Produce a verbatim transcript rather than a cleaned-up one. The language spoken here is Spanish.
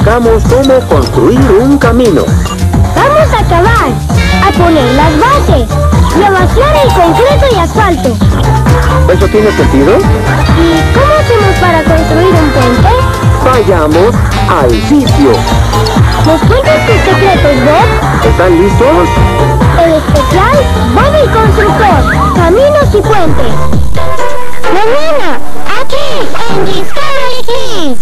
aprendamos cómo construir un camino. Vamos a cavar, a poner las bases y a vaciar el concreto y asfalto. ¿Eso tiene sentido? ¿Y cómo hacemos para construir un puente? Vayamos al sitio. ¿Los puentes tus secretos, Bob? ¿Están listos? El especial Bob el Constructor, Caminos y Puentes. Mañana, aquí en Discovery Kids.